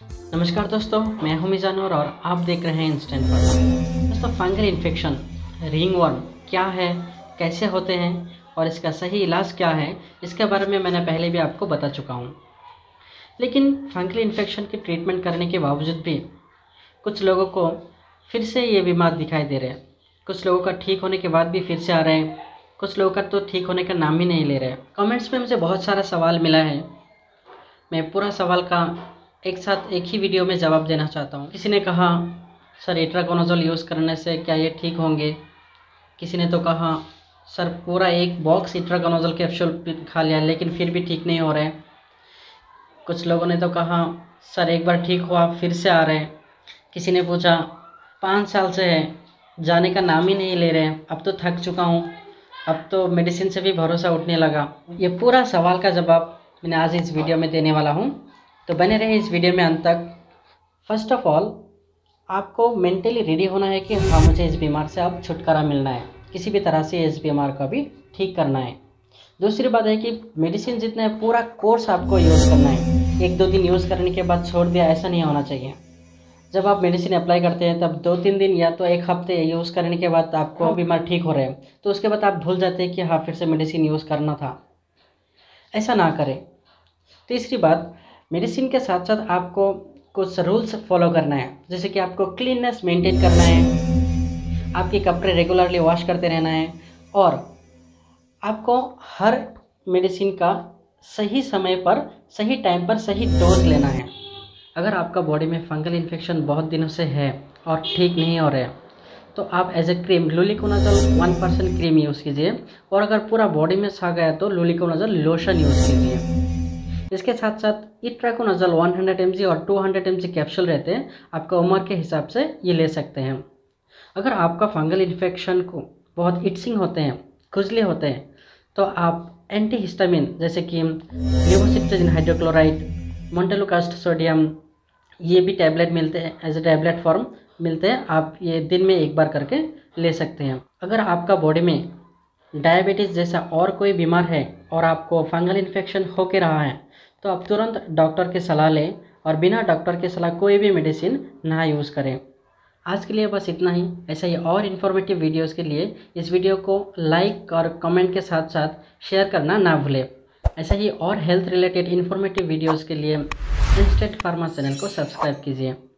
नमस्कार दोस्तों, मैं हूं मिजानुर और आप देख रहे हैं इंस्टेंट फार्मा। दोस्तों, फंगल इन्फेक्शन रिंगवर्म क्या है, कैसे होते हैं और इसका सही इलाज क्या है, इसके बारे में मैंने पहले भी आपको बता चुका हूं। लेकिन फंगल इन्फेक्शन की ट्रीटमेंट करने के बावजूद भी कुछ लोगों को फिर से ये बीमार दिखाई दे रहे हैं। कुछ लोगों का ठीक होने के बाद भी फिर से आ रहे हैं, कुछ लोगों का तो ठीक होने का नाम ही नहीं ले रहे हैं। कमेंट्स में मुझे बहुत सारा सवाल मिला है, मैं पूरा सवाल का एक साथ एक ही वीडियो में जवाब देना चाहता हूँ। किसी ने कहा सर इट्राकोनाज़ोल यूज़ करने से क्या ये ठीक होंगे। किसी ने तो कहा सर पूरा एक बॉक्स इट्राकोनाज़ोल कैप्सूल खा लिया लेकिन फिर भी ठीक नहीं हो रहे। कुछ लोगों ने तो कहा सर एक बार ठीक हुआ फिर से आ रहे हैं। किसी ने पूछा 5 साल से है, जाने का नाम ही नहीं ले रहे हैं, अब तो थक चुका हूँ, अब तो मेडिसिन से भी भरोसा उठने लगा। ये पूरा सवाल का जवाब मैंने आज इस वीडियो में देने वाला हूँ, तो बने रहे इस वीडियो में अंत तक। फर्स्ट ऑफ ऑल आपको मेंटली रेडी होना है कि हाँ मुझे इस बीमार से अब छुटकारा मिलना है, किसी भी तरह से इस बीमार का भी ठीक करना है। दूसरी बात है कि मेडिसिन जितना है पूरा कोर्स आपको यूज़ करना है। 1-2 दिन यूज़ करने के बाद छोड़ दिया, ऐसा नहीं होना चाहिए। जब आप मेडिसिन अप्लाई करते हैं तब 2-3 दिन या तो 1 हफ्ते यूज़ करने के बाद आपको बीमार ठीक हो रहे हैं, तो उसके बाद आप भूल जाते हैं कि हाँ फिर से मेडिसिन यूज़ करना था। ऐसा ना करें। तीसरी बात, मेडिसिन के साथ साथ आपको कुछ रूल्स फॉलो करना है, जैसे कि आपको क्लीननेस मेंटेन करना है, आपके कपड़े रेगुलरली वॉश करते रहना है और आपको हर मेडिसिन का सही समय पर, सही टाइम पर सही डोज लेना है। अगर आपका बॉडी में फंगल इन्फेक्शन बहुत दिनों से है और ठीक नहीं हो रहा है तो आप as a cream luliconazole 1% cream use कीजिए, और अगर पूरा बॉडी में छा गया तो लुलिकोनाज़ोल लोशन यूज़ कीजिए। इसके साथ साथ इट्राकोनाज़ोल 100 mg और 200 mg कैप्सूल रहते हैं, आपका उम्र के हिसाब से ये ले सकते हैं। अगर आपका फंगल इन्फेक्शन को बहुत इट्सिंग होते हैं, खुजली होते हैं, तो आप एंटीहिस्टामिन जैसे कि लेवोसिट्राजिन हाइड्रोक्लोराइड, मोंटेलुकास्ट सोडियम, ये भी टैबलेट मिलते हैं, एज ए टैबलेट फॉर्म मिलते हैं, आप ये दिन में 1 बार करके ले सकते हैं। अगर आपका बॉडी में डायबिटीज़ जैसा और कोई बीमार है और आपको फंगल इन्फेक्शन हो के रहा है तो आप तुरंत डॉक्टर की सलाह लें और बिना डॉक्टर की सलाह कोई भी मेडिसिन ना यूज़ करें। आज के लिए बस इतना ही। ऐसा ही और इन्फॉर्मेटिव वीडियोस के लिए इस वीडियो को लाइक और कमेंट के साथ साथ शेयर करना ना भूलें। ऐसा ही और हेल्थ रिलेटेड इन्फॉर्मेटिव वीडियोस के लिए इंस्टेंट फार्मा चैनल को सब्सक्राइब कीजिए।